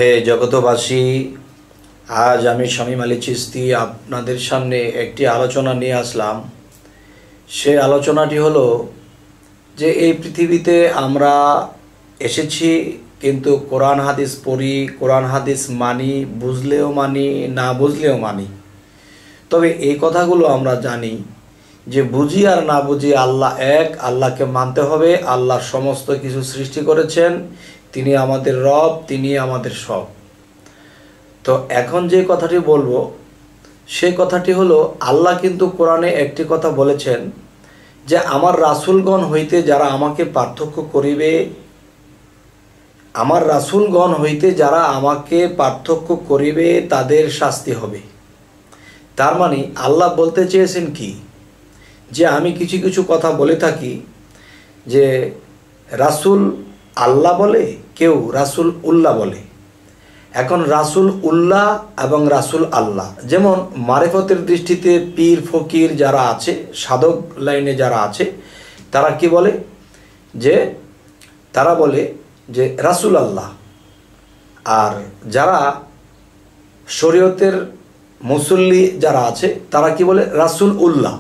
হে জগতবাসী, আজ আমি শামীম আলী চিশতি আপনাদের সামনে একটি আলোচনা নিয়ে আসলাম। সে আলোচনাটি হলো যে এই পৃথিবীতে আমরা এসেছি, কিন্তু কোরআন হাদিস পড়ি, কোরআন হাদিস মানি, বুঝলেও মানি, না বুঝলেও মানি। তবে এই কথাগুলো আমরা জানি যে বুঝি আর না বুঝি আল্লাহ এক, আল্লাহকে মানতে হবে। আল্লাহ সমস্ত কিছু সৃষ্টি করেছেন, তিনি আমাদের রব, তিনি আমাদের সব। তো এখন যে কথাটি বলবো সেই কথাটি হলো, আল্লাহ কিন্তু কোরআনে একটি কথা বলেছেন যে আমার রাসূলগণ হইতে যারা আমাকে পার্থক্য করিবে, আমার রাসূলগণ হইতে যারা আমাকে পার্থক্য করিবে তাদের শাস্তি হবে। তার মানে আল্লাহ বলতে চেয়েছেন কি, যে আমি কিছু কিছু কথা বলে থাকি যে রাসূল আল্লাহ বলে, কেউ রাসূল উল্লাহ বলে। এখন রাসূল উল্লাহ এবং রাসূল আল্লাহ, যেমন মারিফতের দৃষ্টিতে পীর ফকির যারা আছে, সাধক লাইনে যারা আছে, তারা কি বলে, যে তারা বলে যে রাসূল আল্লাহ। আর যারা শরীয়তের মুসল্লি যারা আছে তারা কি বলে, রাসূল উল্লাহ।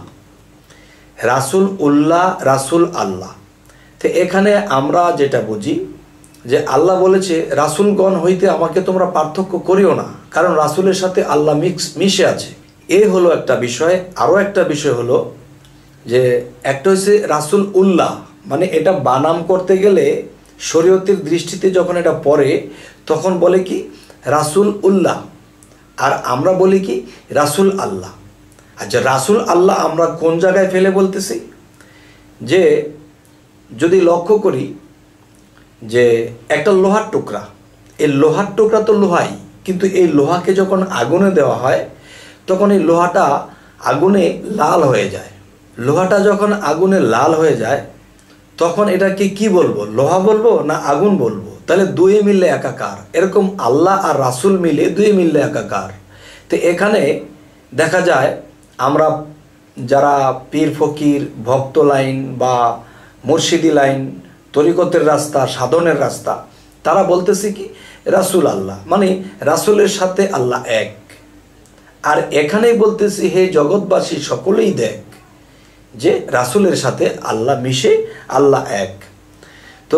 রাসূল উল্লাহ, রাসূল আল্লাহ। তো এখানে আমরা যেটা বুঝি যে আল্লাহ বলেছে রাসূলগণ হইতে আমাকে তোমরা পার্থক্য করিও না, কারণ রাসূলের সাথে আল্লাহ মিশে আছে। এই হলো একটা বিষয়। আরও একটা বিষয় হলো যে একটা হচ্ছে রাসূল উল্লাহ, মানে এটা বানাম করতে গেলে শরীয়তের দৃষ্টিতে যখন এটা পড়ে তখন বলে কি রাসূল উল্লাহ, আর আমরা বলি কি রাসূল আল্লাহ। আচ্ছা, রাসূল আল্লাহ আমরা কোন জায়গায় ফেলে বলতেছি, যে যদি লক্ষ্য করি যে একটা লোহার টুকরা, এই লোহার টুকরা তো লোহাই, কিন্তু এই লোহাকে যখন আগুনে দেওয়া হয় তখন এই লোহাটা আগুনে লাল হয়ে যায়। লোহাটা যখন আগুনে লাল হয়ে যায় তখন এটাকে কি বলবো, লোহা বলবো না আগুন বলবো? তাহলে দুয়ে মিললে একাকার। এরকম আল্লাহ আর রাসূল মিলে দুয়ে মিললে একাকার। তো এখানে দেখা যায় আমরা যারা পীর ফকির, ভক্ত লাইন বা মুর্শিদি লাইন, তরিকতের রাস্তা, সাধনের রাস্তা, তারা বলতেছে কি রাসূল আল্লাহ, মানে রাসূলের সাথে আল্লাহ এক। আর এখানেই বলতেছি হে জগৎবাসী সকলেই দেখ যে রাসূলের সাথে আল্লাহ মিশে, আল্লাহ এক। তো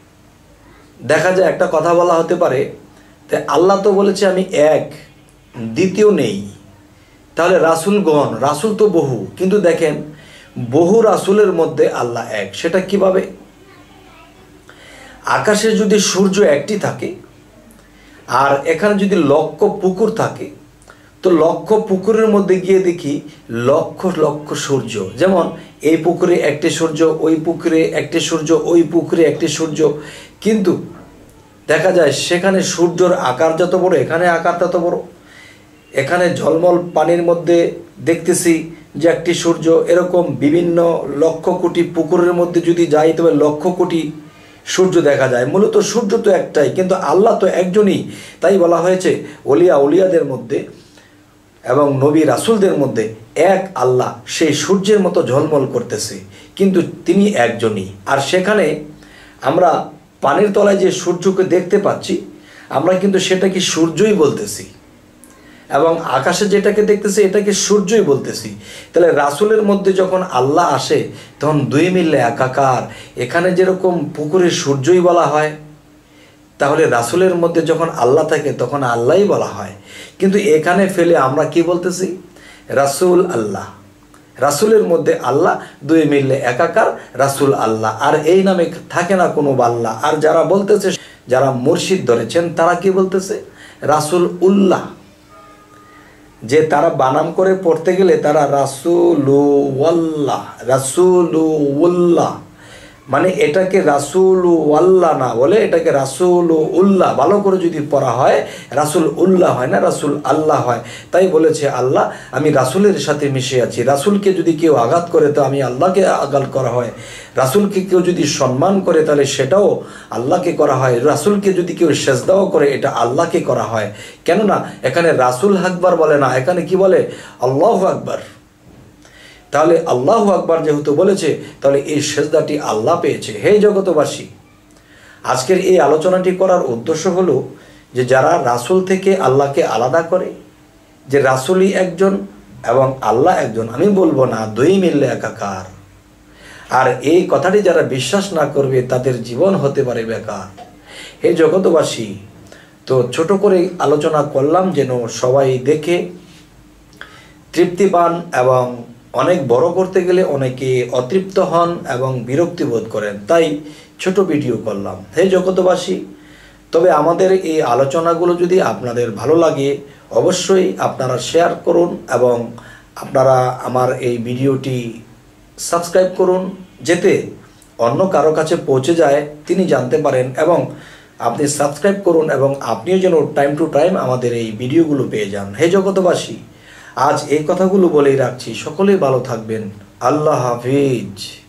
দেখা যায় একটা কথা বলা হতে পারে, আল্লাহ তো বলেছে আমি এক, দ্বিতীয় নেই, তাহলে রাসূলগণ, রাসূল তো বহু, কিন্তু দেখেন বহু রাসূলের মধ্যে আল্লাহ এক। সেটা কিভাবে? আকাশে যদি সূর্য একটি থাকে আর এখানে যদি লক্ষ পুকুর থাকে, তো লক্ষ পুকুরের মধ্যে গিয়ে দেখি লক্ষ লক্ষ সূর্য। যেমন এই পুকুরে একটি সূর্য, ওই পুকুরে একটি সূর্য, ওই পুকুরে একটি সূর্য, কিন্তু দেখা যায় সেখানে সূর্যর আকার যত বড় এখানে আকার তত বড়। এখানে ঝলমল পানির মধ্যে দেখতেছি যে একটি সূর্য, এরকম বিভিন্ন লক্ষ কোটি পুকুরের মধ্যে যদি যাই তবে লক্ষ কোটি সূর্য দেখা যায়। মূলত সূর্য তো একটাই, কিন্তু আল্লাহ তো একজনই। তাই বলা হয়েছে ওলিয়া উলিয়াদের মধ্যে এবং নবী রাসূলদের মধ্যে এক আল্লাহ, সেই সূর্যের মতো ঝলমল করতেছে, কিন্তু তিনি একজনই। আর সেখানে আমরা পানির তলায় যে সূর্যকে দেখতে পাচ্ছি, আমরা কিন্তু সেটাকে সূর্যই বলতেছি, এবং আকাশে যেটাকে দেখতেছি এটাকে সূর্যই বলতেছি। তাহলে রাসূলের মধ্যে যখন আল্লাহ আসে তখন দুই মিললে একাকার। এখানে যেরকম পুকুরে সূর্যই বলা হয়, তাহলে রাসূলের মধ্যে যখন আল্লাহ থাকে তখন আল্লাহই বলা হয়। কিন্তু এখানে ফেলে আমরা কি বলতেছি, রাসূল আল্লাহ। রাসূলের মধ্যে আল্লাহ, দুই মিললে একাকার, রাসূল আল্লাহ। আর এই নামে থাকে না কোনো আল্লাহ। আর যারা বলতেছে, যারা মুর্শিদ ধরেছেন, তারা কি বলতেছে, রাসূল উল্লাহ। যে তারা বানাম করে পড়তে গেলে তারা রাসূলুল্লাহ, রাসূলুল্লাহ, মানে এটাকে রাসূলুল্লাহ না বলে এটাকে রাসূলুল্লাহ। ভালো করে যদি পড়া হয় রাসূল উল্লাহ হয় না, রাসূল আল্লাহ হয়। তাই বলেছে আল্লাহ আমি রাসূলের সাথে মিশে আছি। রাসূলকে যদি কেউ আঘাত করে তো আমি আল্লাহকে আঘাত করা হয়। রাসূলকে কেউ যদি সম্মান করে তাহলে সেটাও আল্লাহকে করা হয়। রাসূলকে যদি কেউ সেজদাও করে এটা আল্লাহকে করা হয়। কেননা এখানে রাসূল আকবার বলে না, এখানে কি বলে, আল্লাহু আকবার। তাহলে আল্লাহু আকবার যেহেতু বলেছে, তাহলে এই সেজদাটি আল্লাহ পেয়েছে। হে জগতবাসী, আজকের এই আলোচনাটি করার উদ্দেশ্য হলো যে যারা রাসূল থেকে আল্লাহকে আলাদা করে, যে রাসূলই একজন এবং আল্লাহ একজন, আমি বলবো না দুই মিললে একাকার, আর এই কথাটি যারা বিশ্বাস না করবে তাদের জীবন হতে পারে বেকার। হে জগৎবাসী, তো ছোট করে আলোচনা করলাম যেন সবাই দেখে তৃপ্তি পান, এবং অনেক বড় করতে গেলে অনেকে অতৃপ্ত হন এবং বিরক্তি বোধ করেন, তাই ছোট ভিডিও করলাম। হে জগৎবাসী, তবে আমাদের এই আলোচনাগুলো যদি আপনাদের ভালো লাগে অবশ্যই আপনারা শেয়ার করুন এবং আপনারা আমার এই ভিডিওটি সাবস্ক্রাইব করুন, যাতে অন্য কারো কাছে পৌঁছে যায়, তিনি জানতে পারেন, এবং আপনি সাবস্ক্রাইব করুন এবং আপনিও যেন টাইম টু টাইম আমাদের এই ভিডিওগুলো পেয়ে যান। হে জগৎবাসী, আজ এই কথাগুলো বলেই রাখছি, সকলেই ভালো থাকবেন। আল্লাহ হাফিজ।